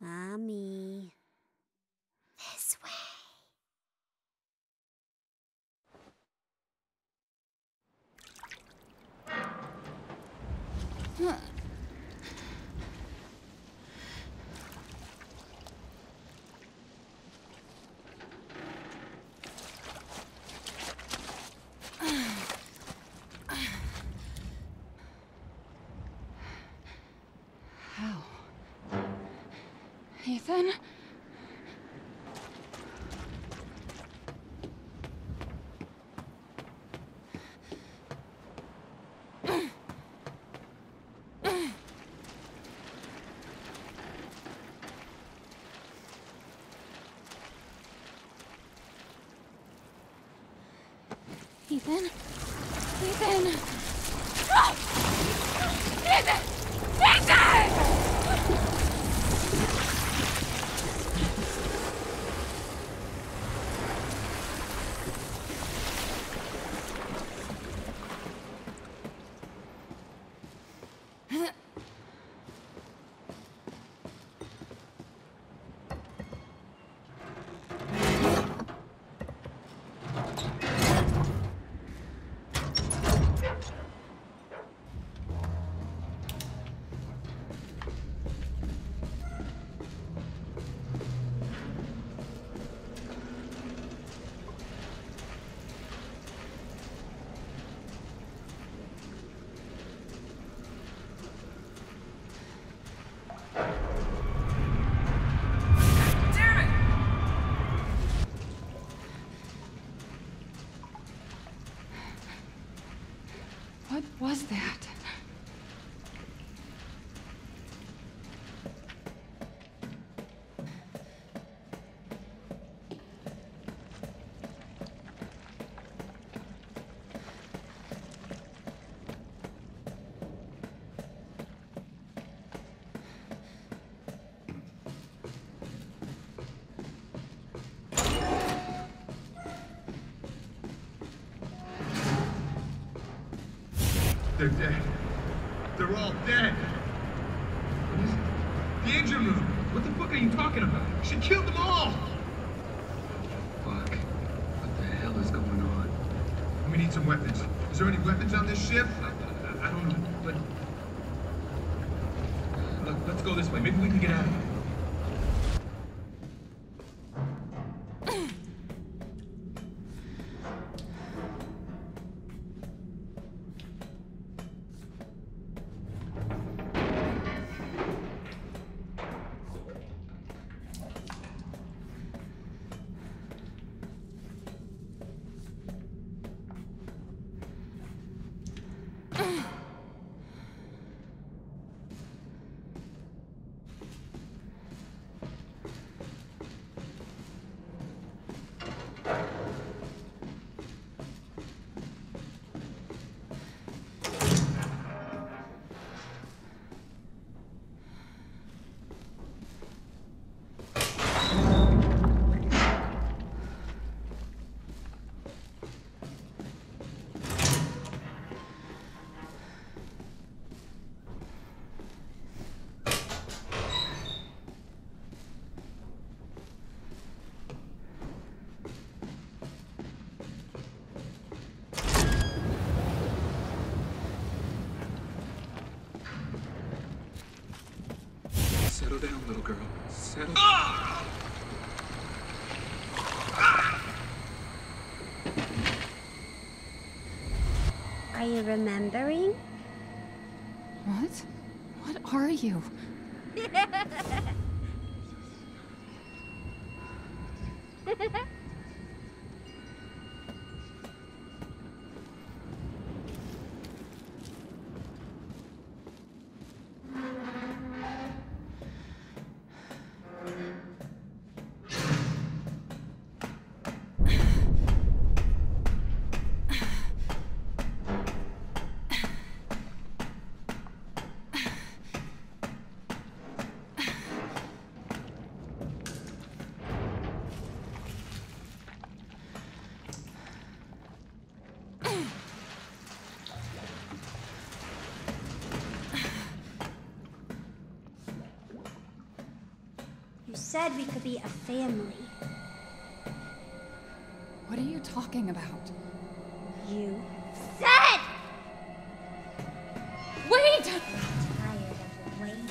Mommy. This way. How? Ethan? Ethan? Ethan! Ah! Ethan! Ethan! What was that? They're dead. They're all dead. The engine room. What the fuck are you talking about? She killed them all. Fuck. What the hell is going on? We need some weapons. Is there any weapons on this ship? I don't know, but... Look, let's go this way. Maybe we can get out of here. Settle down, little girl. Settle down. Are you remembering? What? What are you? said we could be a family. What are you talking about? You said! Wait! Tired of waiting.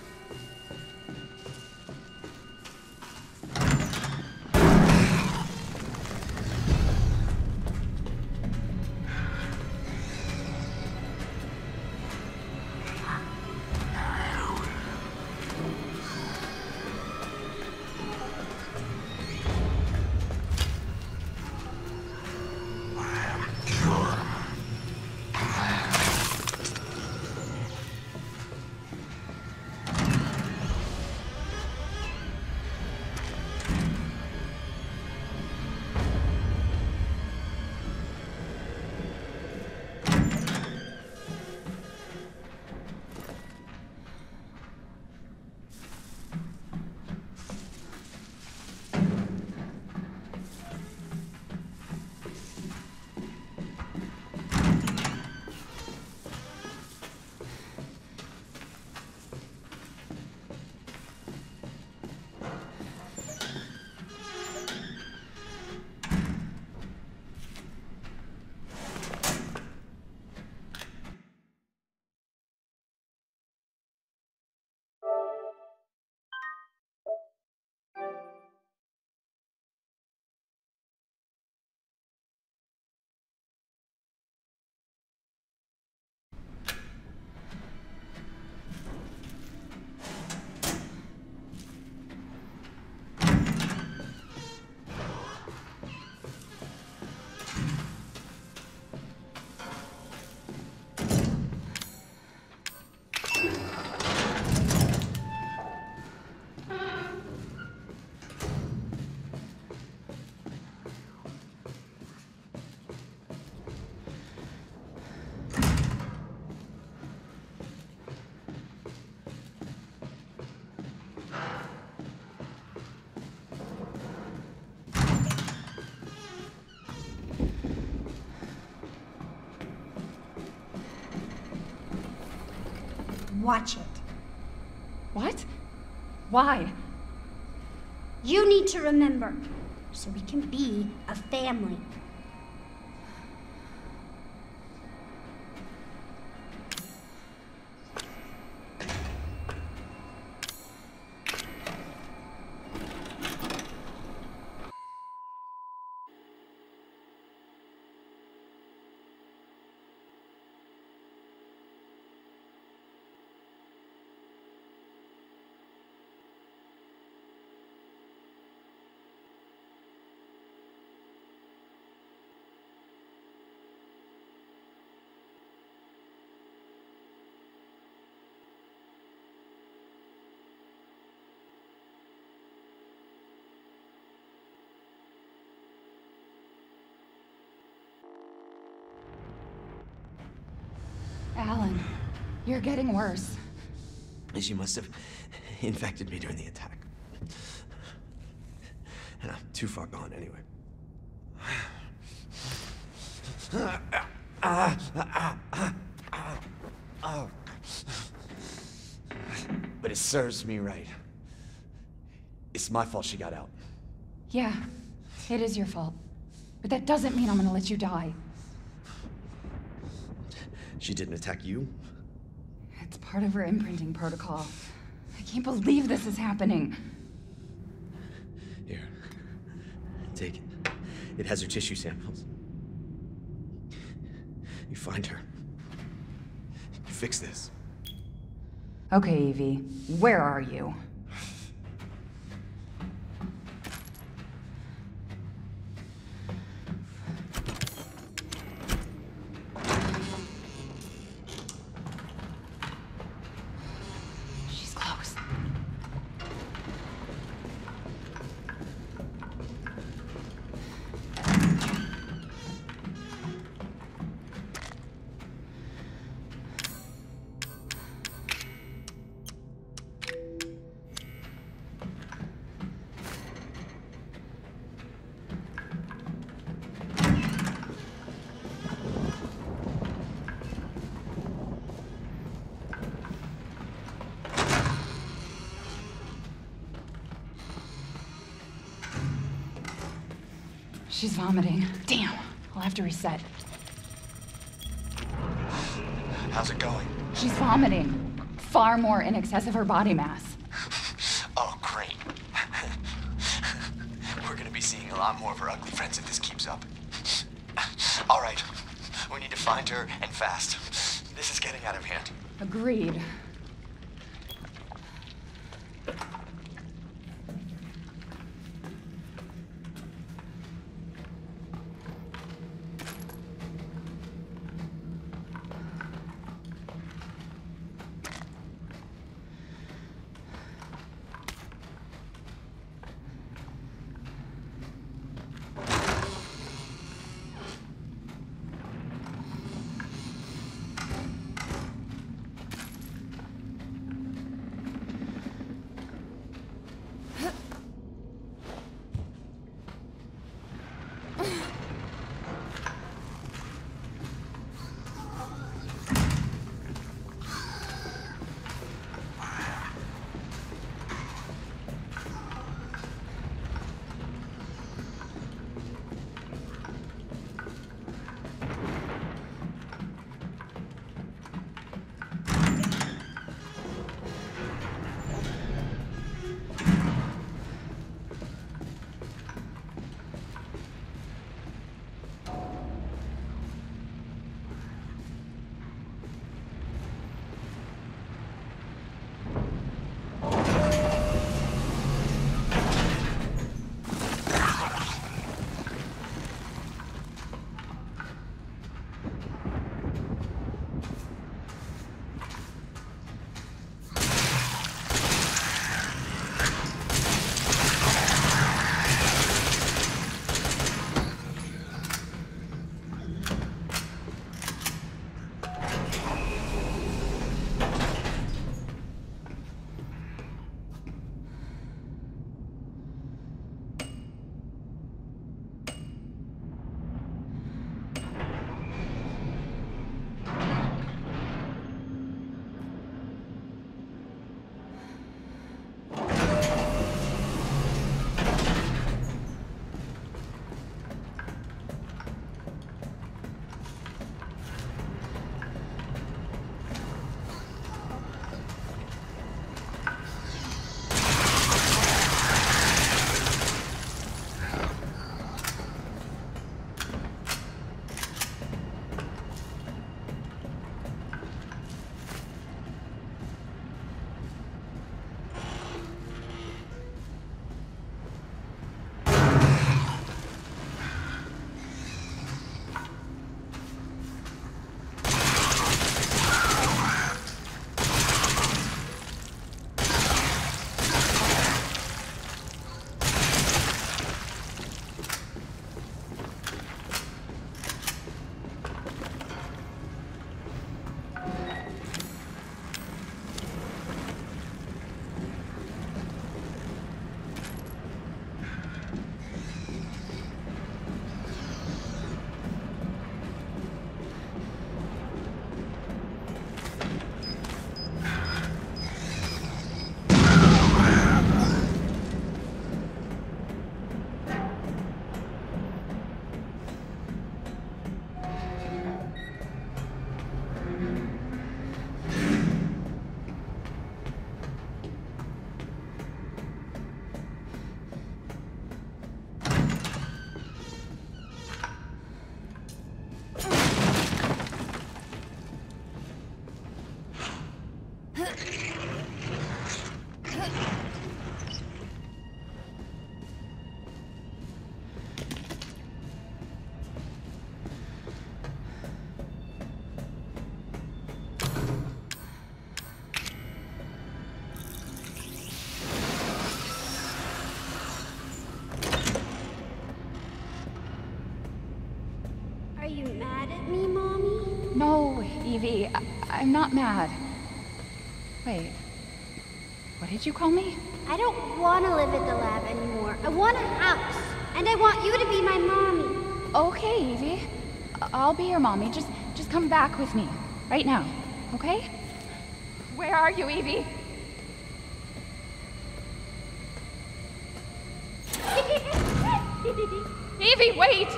Watch it. What? Why? You need to remember, so we can be a family. Alan, you're getting worse. She must have infected me during the attack. And I'm too far gone anyway. But it serves me right. It's my fault she got out. Yeah, it is your fault. But that doesn't mean I'm gonna let you die. She didn't attack you? It's part of her imprinting protocol. I can't believe this is happening. Here. Take it. It has her tissue samples. You find her. You fix this. Okay, Evie, where are you? She's close. She's vomiting. Damn, I'll have to reset. How's it going? She's vomiting. Far more in excess of her body mass. Oh, great. We're gonna be seeing a lot more of her ugly friends if this keeps up. All right, we need to find her, and fast. This is getting out of hand. Agreed. Are you mad at me, Mommy? No, Evie, I'm not mad. Wait, what did you call me? I don't want to live at the lab anymore. I want a house, and I want you to be my mommy. Okay, Evie. I'll be your mommy. Just come back with me. Right now, okay? Where are you, Evie? Evie, wait!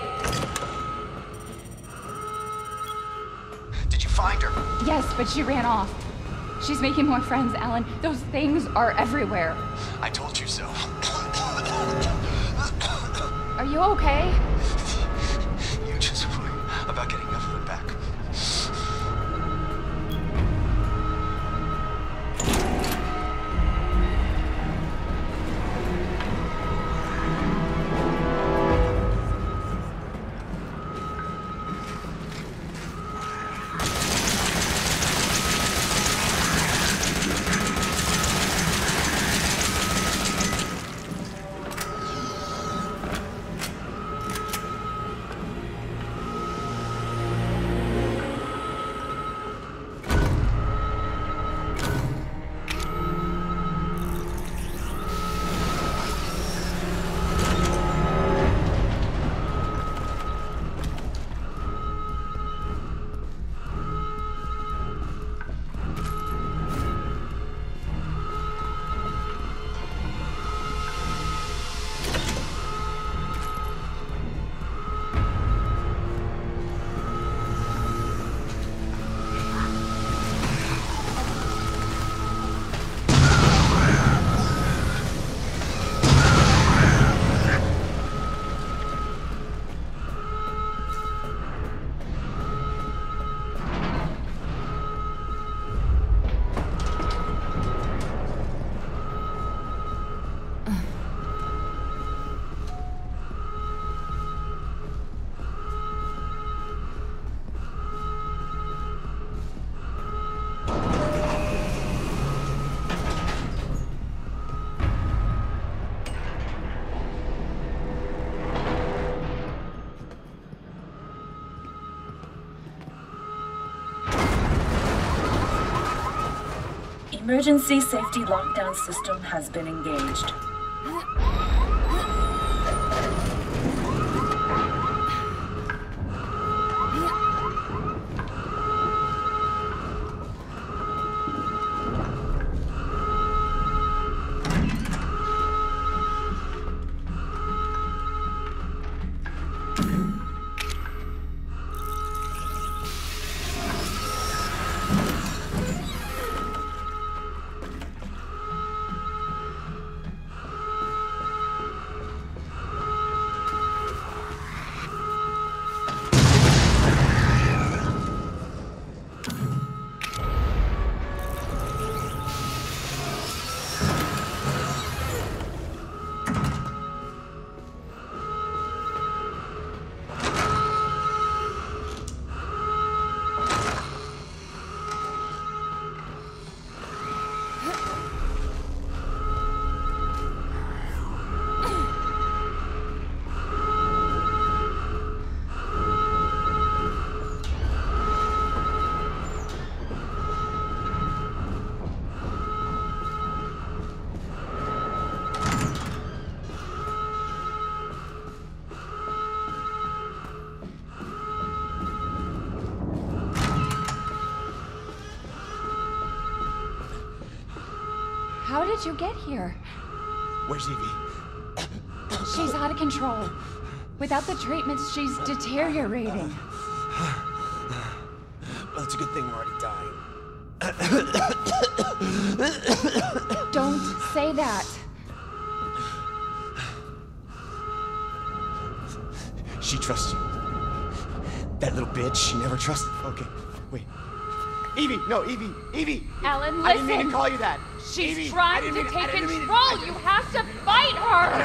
Did you find her? Yes, but she ran off. She's making more friends, Alan. Those things are everywhere. I told you so. Are you okay? You just worry about getting Evelyn back. Emergency safety lockdown system has been engaged. How did you get here? Where's Evie? She's out of control. Without the treatments, she's deteriorating. Well, it's a good thing we're already dying. Don't say that. She trusts you. That little bitch, she never trusted. Okay, wait. Evie, no, Evie, Evie! Alan, listen! I didn't mean to call you that. She's Evie, trying to take control! You have to fight her!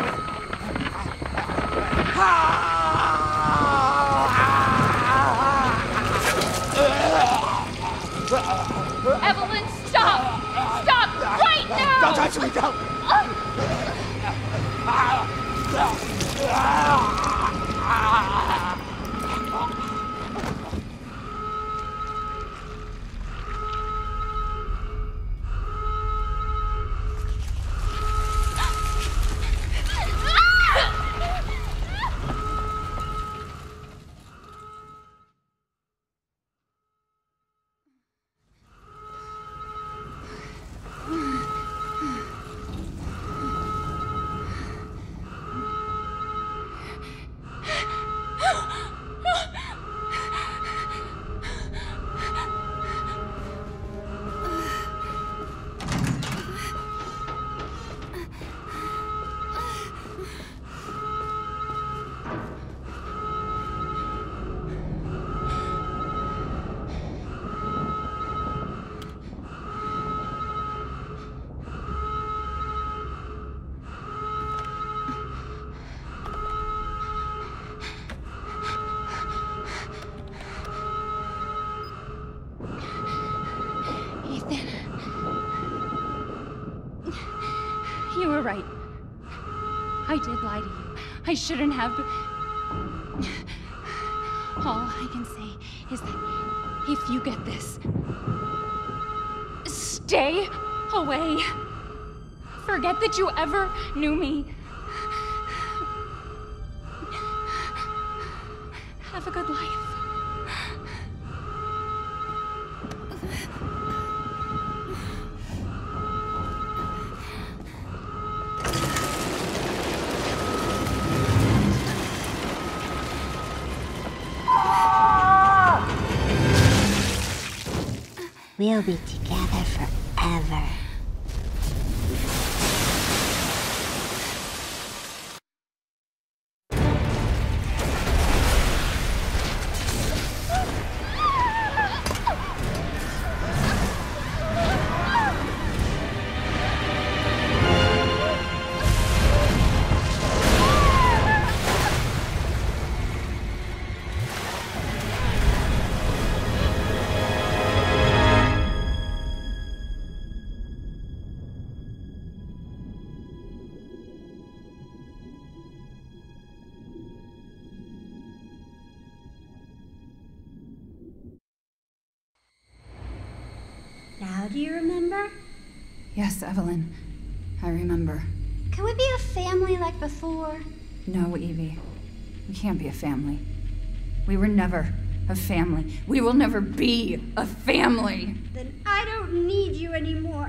Evelyn, stop! Stop right now! Don't touch me, don't! right. I did lie to you. I shouldn't have. All I can say is that if you get this, stay away. Forget that you ever knew me. Have a good life. We'll be together forever. Now do you remember? Yes, Evelyn. I remember. Can we be a family like before? No, Evie. We can't be a family. We were never a family. We will never be a family. Then I don't need you anymore.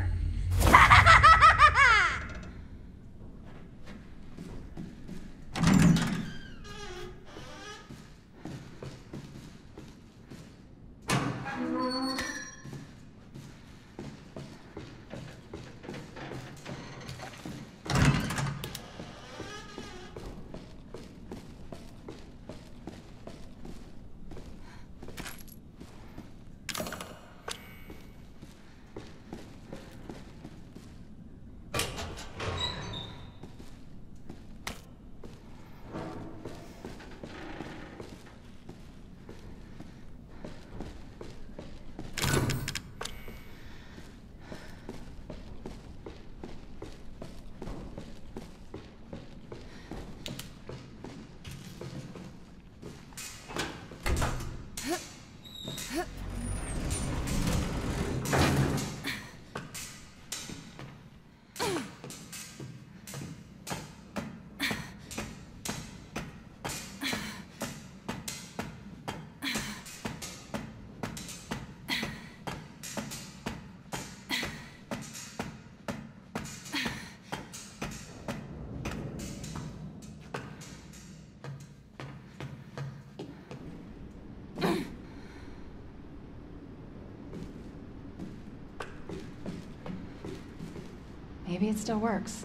Maybe it still works.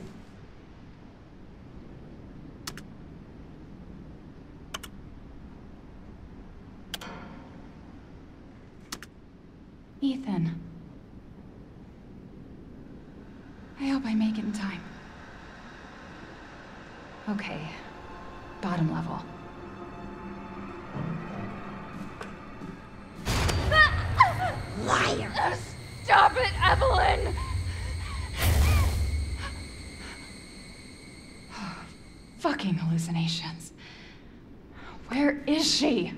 Ethan. I hope I make it in time. Okay. Bottom level. Liar! Stop it, Evelyn! Fucking hallucinations. Where is she?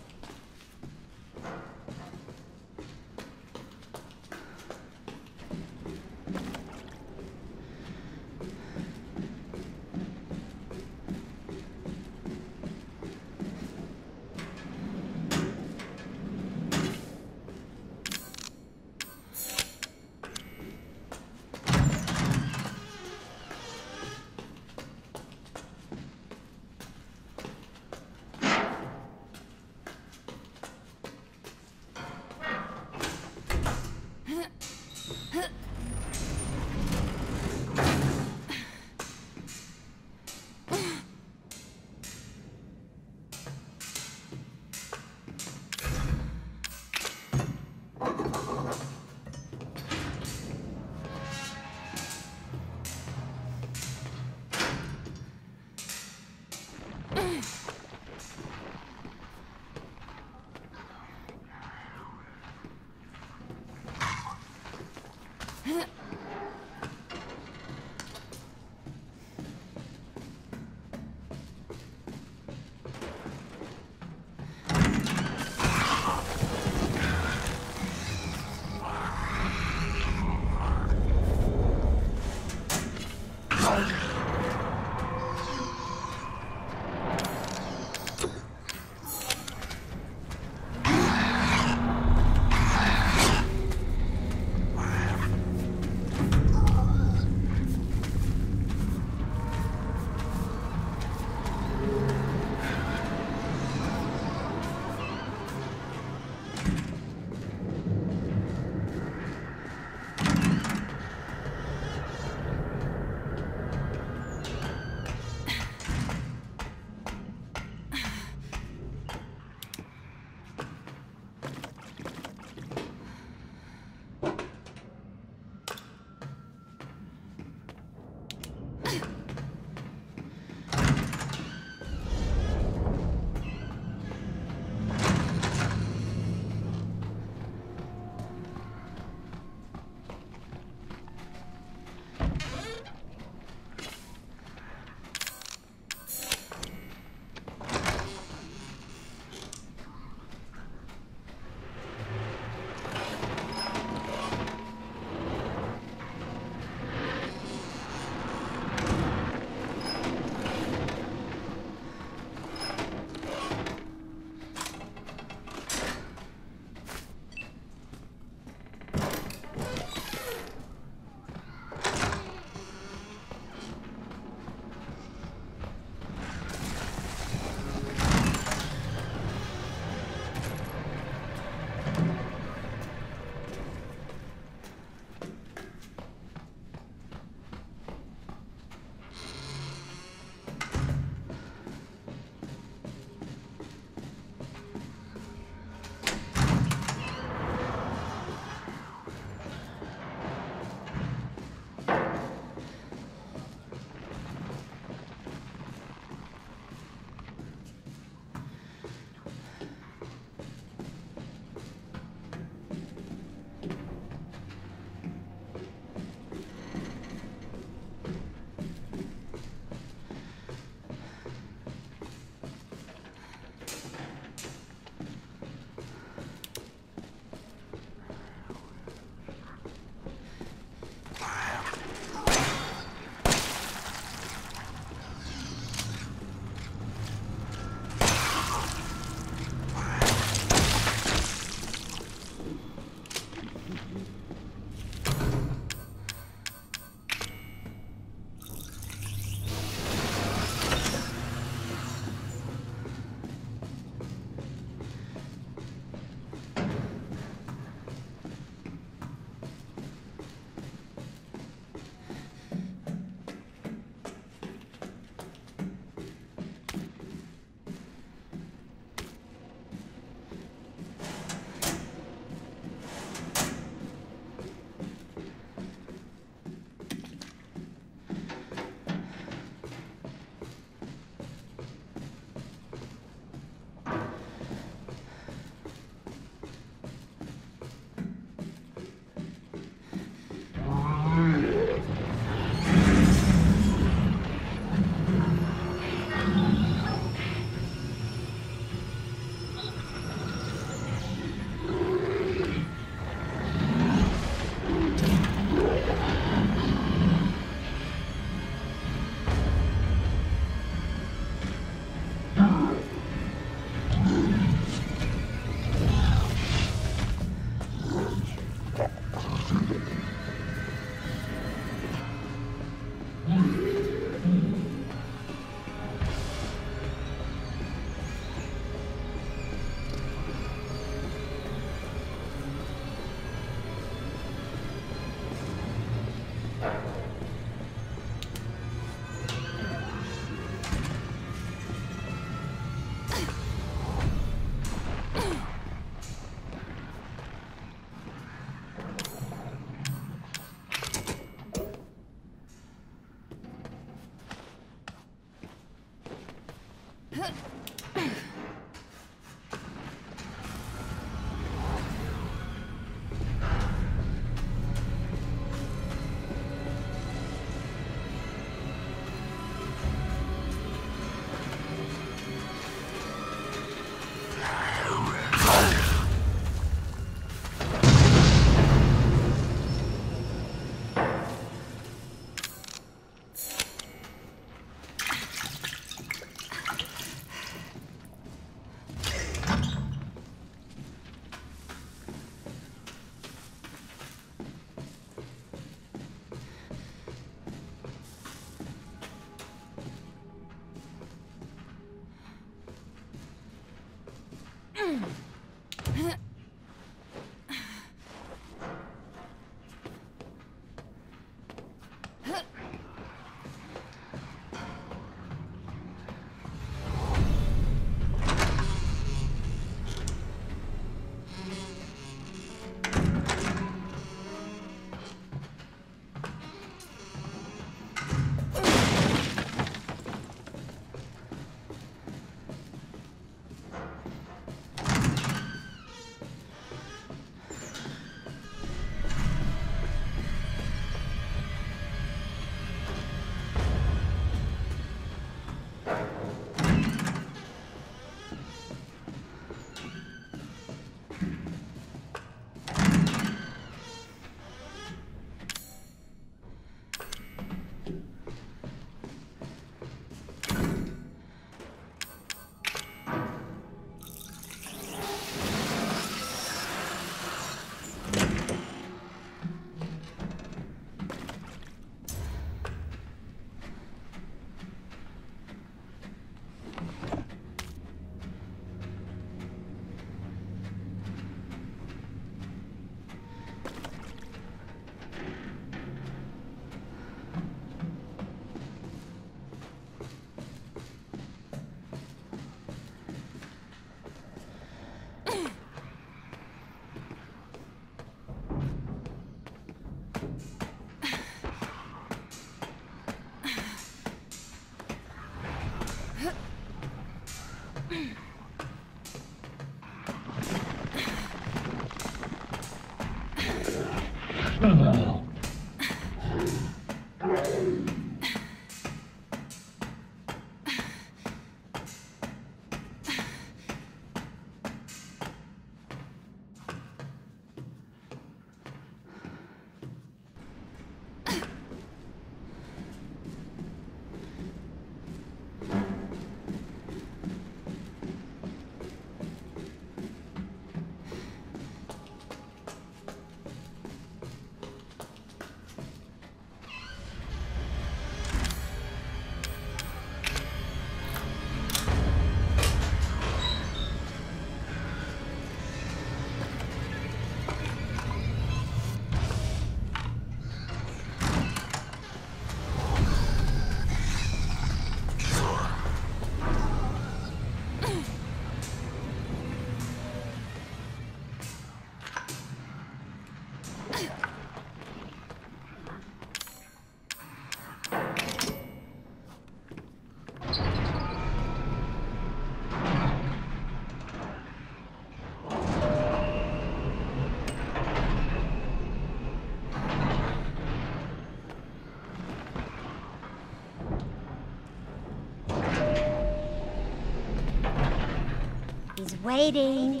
He's waiting.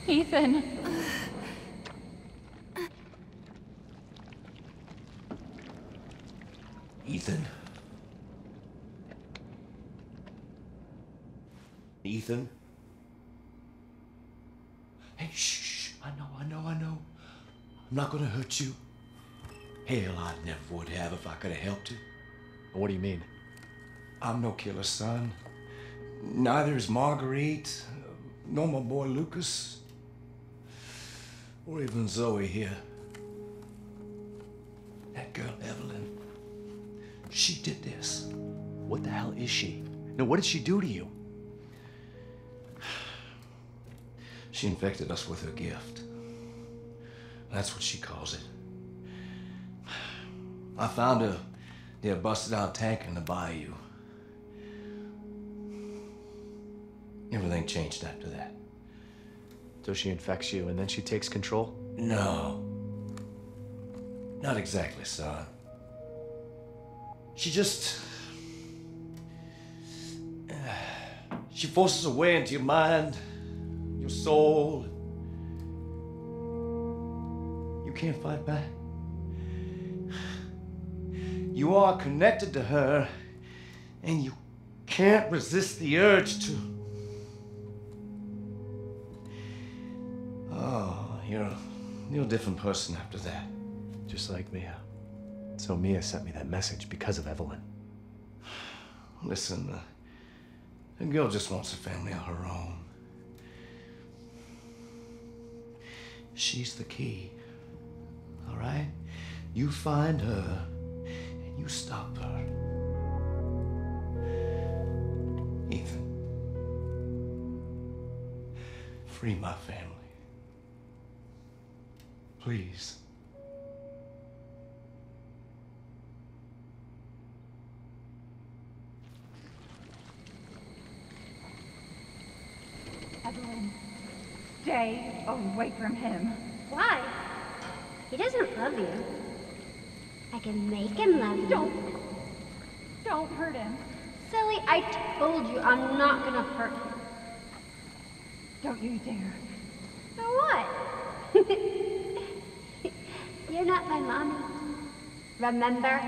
Ethan. Ethan? Ethan? Hey, shh. I know. I'm not gonna hurt you. Hell, I never would have if I could have helped you. What do you mean? I'm no killer, son. Neither is Marguerite, nor my boy Lucas, or even Zoe here. That girl, Evelyn, she did this. What the hell is she? No, what did she do to you? She infected us with her gift. That's what she calls it. I found her near a busted out tank in the bayou. Everything changed after that. So she infects you and then she takes control? No. Not exactly, son. She just... she forces her way into your mind, your soul. You can't fight back. You are connected to her, and you can't resist the urge to... Oh, you're a different person after that. Just like Mia. So Mia sent me that message because of Evelyn. Listen, the girl just wants a family of her own. She's the key, all right? You find her, and you stop her. Ethan, free my family. Please. Evelyn, stay away from him. Why? He doesn't love you. I can make him love you. Don't hurt him. Silly, I told you I'm not gonna hurt him. Don't you dare. So what? You're not my mommy. Remember?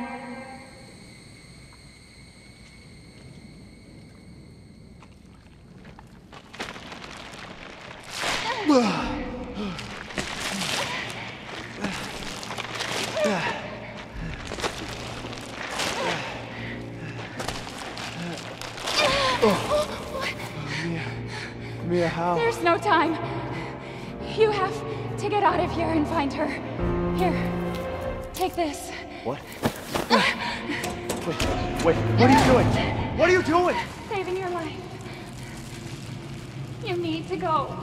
Mia, how? There's no time. You have to get out of here and find her. Here, take this. What? Wait, what are you doing? What are you doing? Saving your life. You need to go.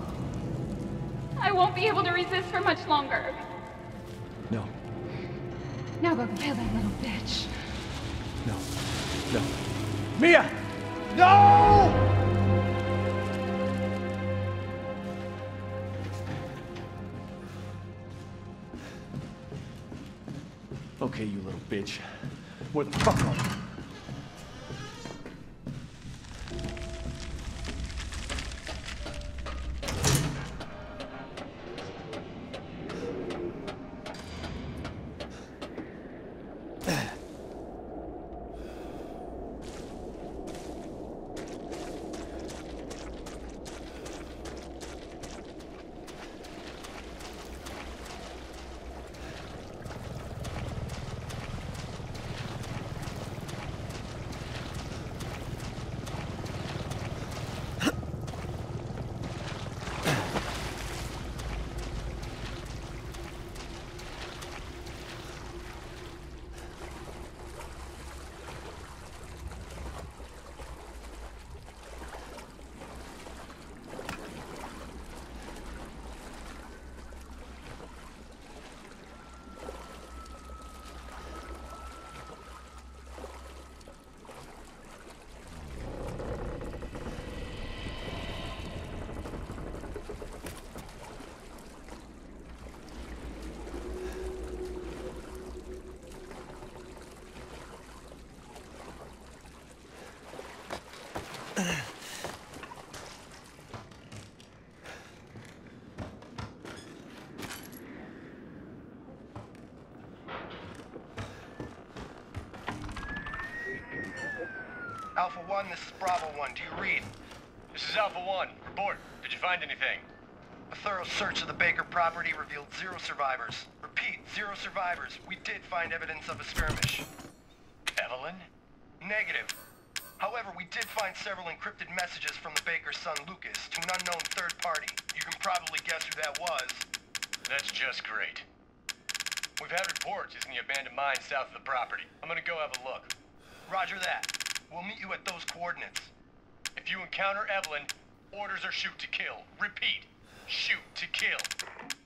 I won't be able to resist for much longer. No, Now go kill that little bitch. no. Mia! No! Okay, you little bitch. Where the fuck are you? Alpha 1, this is Bravo 1. Do you read? This is Alpha 1. Report. Did you find anything? A thorough search of the Baker property revealed 0 survivors. Repeat, 0 survivors. We did find evidence of a skirmish. Evelyn? Negative. However, we did find several encrypted messages from the Baker's son Lucas to an unknown third party. You can probably guess who that was. That's just great. We've had reports using the abandoned mine south of the property. I'm gonna go have a look. Roger that. We'll meet you at those coordinates. If you encounter Evelyn, orders are shoot to kill. Repeat, shoot to kill.